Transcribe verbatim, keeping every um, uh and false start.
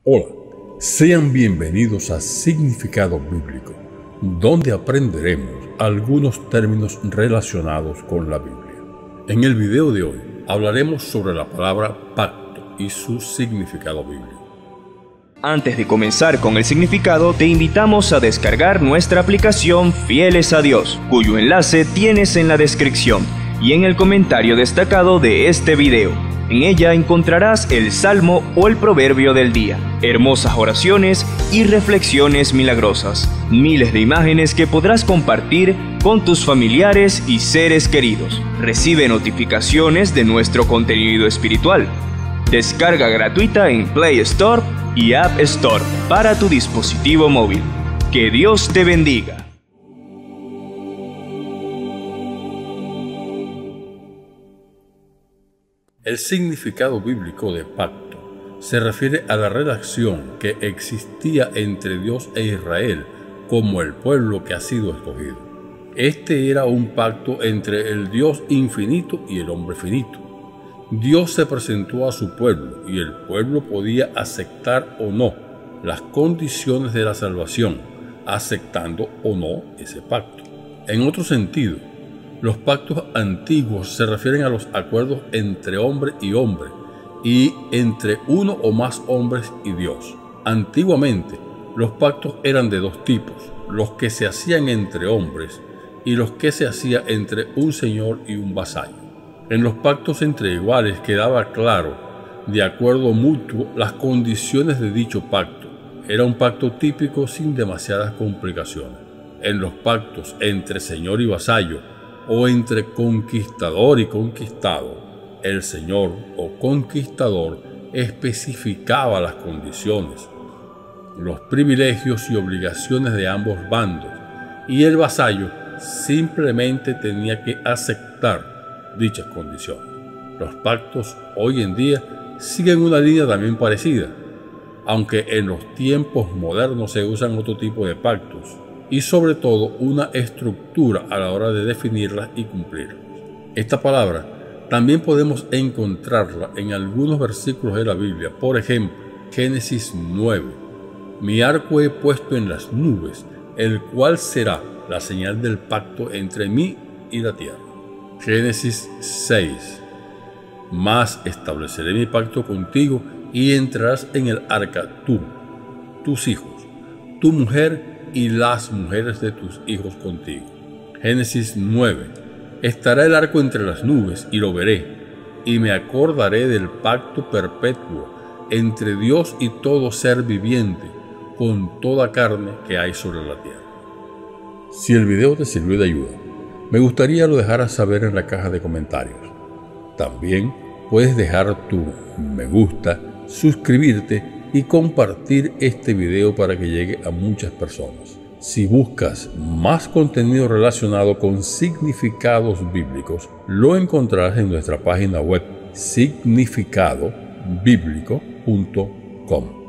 Hola, sean bienvenidos a Significado Bíblico, donde aprenderemos algunos términos relacionados con la Biblia. En el video de hoy hablaremos sobre la palabra pacto y su significado bíblico. Antes de comenzar con el significado, te invitamos a descargar nuestra aplicación Fieles a Dios, cuyo enlace tienes en la descripción y en el comentario destacado de este video. En ella encontrarás el salmo o el proverbio del día, hermosas oraciones y reflexiones milagrosas, miles de imágenes que podrás compartir con tus familiares y seres queridos. Recibe notificaciones de nuestro contenido espiritual. Descarga gratuita en Play Store y App Store para tu dispositivo móvil. Que Dios te bendiga. El significado bíblico de pacto se refiere a la relación que existía entre Dios e Israel como el pueblo que ha sido escogido. Este era un pacto entre el Dios infinito y el hombre finito. Dios se presentó a su pueblo y el pueblo podía aceptar o no las condiciones de la salvación, aceptando o no ese pacto. En otro sentido, los pactos antiguos se refieren a los acuerdos entre hombre y hombre y entre uno o más hombres y Dios. Antiguamente, los pactos eran de dos tipos, los que se hacían entre hombres y los que se hacían entre un señor y un vasallo. En los pactos entre iguales quedaba claro, de acuerdo mutuo, las condiciones de dicho pacto. Era un pacto típico sin demasiadas complicaciones. En los pactos entre señor y vasallo, o entre conquistador y conquistado, el señor o conquistador especificaba las condiciones, los privilegios y obligaciones de ambos bandos, y el vasallo simplemente tenía que aceptar dichas condiciones. Los pactos hoy en día siguen una línea también parecida, aunque en los tiempos modernos se usan otro tipo de pactos, y sobre todo una estructura a la hora de definirlas y cumplirlas. Esta palabra también podemos encontrarla en algunos versículos de la Biblia, por ejemplo, Génesis nueve. Mi arco he puesto en las nubes, el cual será la señal del pacto entre mí y la tierra. Génesis seis. Mas estableceré mi pacto contigo y entrarás en el arca tú, tus hijos, tu mujer y las mujeres de tus hijos contigo. Génesis nueve. Estará el arco entre las nubes y lo veré, y me acordaré del pacto perpetuo entre Dios y todo ser viviente, con toda carne que hay sobre la tierra. Si el video te sirvió de ayuda, me gustaría lo dejaras saber en la caja de comentarios. También puedes dejar tu me gusta, suscribirte y compartir este video para que llegue a muchas personas. Si buscas más contenido relacionado con significados bíblicos, lo encontrarás en nuestra página web significado bíblico punto com.